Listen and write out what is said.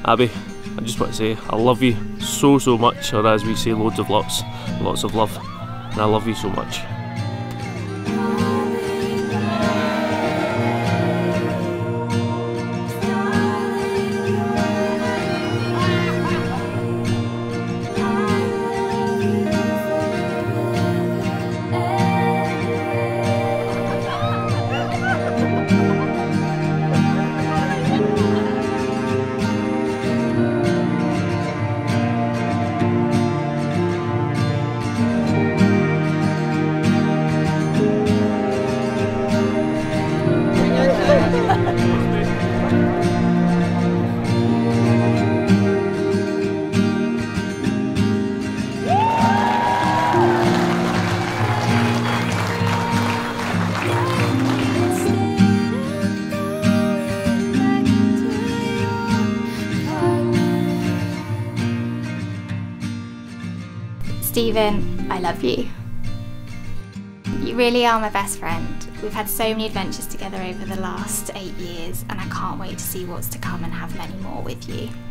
Abby, I just want to say I love you so much, or as we say, lots of love, and I love you so much. Stephen, I love you. You really are my best friend. We've had so many adventures together over the last 8 years, and I can't wait to see what's to come and have many more with you.